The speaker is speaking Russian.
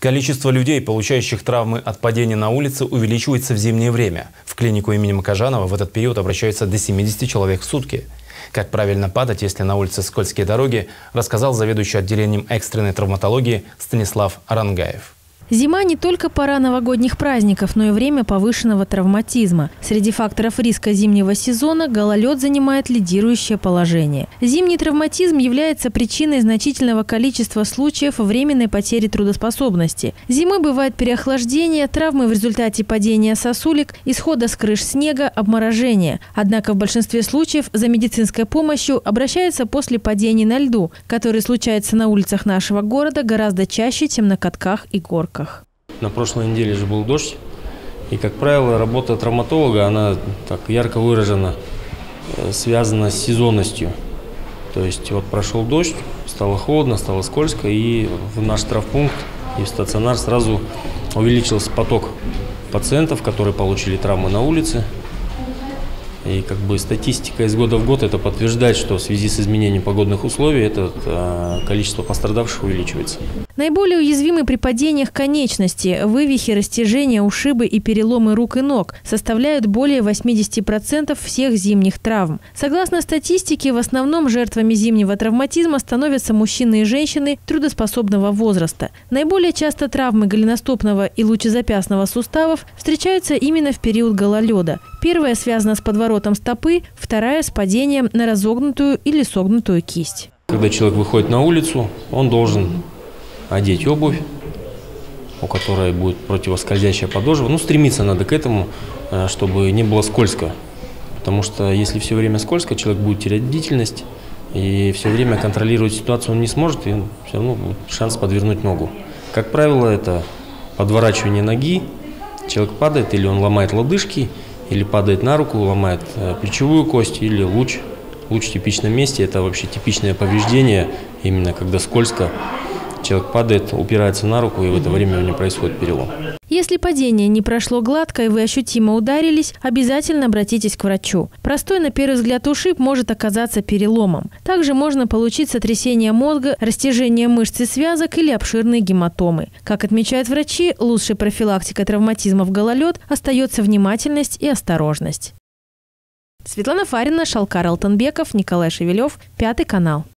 Количество людей, получающих травмы от падения на улице, увеличивается в зимнее время. В клинику имени Макажанова в этот период обращаются до 70 человек в сутки. Как правильно падать, если на улице скользкие дороги, рассказал заведующий отделением экстренной травматологии Станислав Арангаев. Зима не только пора новогодних праздников, но и время повышенного травматизма. Среди факторов риска зимнего сезона гололед занимает лидирующее положение. Зимний травматизм является причиной значительного количества случаев временной потери трудоспособности. Зимой бывает переохлаждение, травмы в результате падения сосулек, исхода с крыш снега, обморожения. Однако в большинстве случаев за медицинской помощью обращаются после падений на льду, которые случаются на улицах нашего города гораздо чаще, чем на катках и горках. На прошлой неделе же был дождь, и, как правило, работа травматолога, она так ярко выражена, связана с сезонностью. То есть вот прошел дождь, стало холодно, стало скользко, и в наш травмпункт и в стационар сразу увеличился поток пациентов, которые получили травмы на улице. И как бы статистика из года в год это подтверждает, что в связи с изменением погодных условий это количество пострадавших увеличивается. Наиболее уязвимы при падениях конечности. Вывихи, растяжения, ушибы и переломы рук и ног составляют более 80% всех зимних травм. Согласно статистике, в основном жертвами зимнего травматизма становятся мужчины и женщины трудоспособного возраста. Наиболее часто травмы голеностопного и лучезапястного суставов встречаются именно в период гололеда. Первая связана с подворотом стопы, вторая – с падением на разогнутую или согнутую кисть. Когда человек выходит на улицу, он должен одеть обувь, у которой будет противоскользящая подошва. Стремиться надо к этому, чтобы не было скользко. Потому что если все время скользко, человек будет терять бдительность, и все время контролировать ситуацию он не сможет, и все равно будет шанс подвернуть ногу. Как правило, это подворачивание ноги, человек падает, или он ломает лодыжки, или падает на руку, ломает плечевую кость, или луч. Луч в типичном месте – это вообще типичное повреждение, именно когда скользко. Человек падает, упирается на руку, и в это время у него происходит перелом. Если падение не прошло гладко и вы ощутимо ударились, обязательно обратитесь к врачу. Простой, на первый взгляд, ушиб может оказаться переломом. Также можно получить сотрясение мозга, растяжение мышц и связок или обширные гематомы. Как отмечают врачи, лучшей профилактикой травматизма в гололед остается внимательность и осторожность. Светлана Фарина, Шалкар Алтынбеков, Николай Шевелев, 5 канал.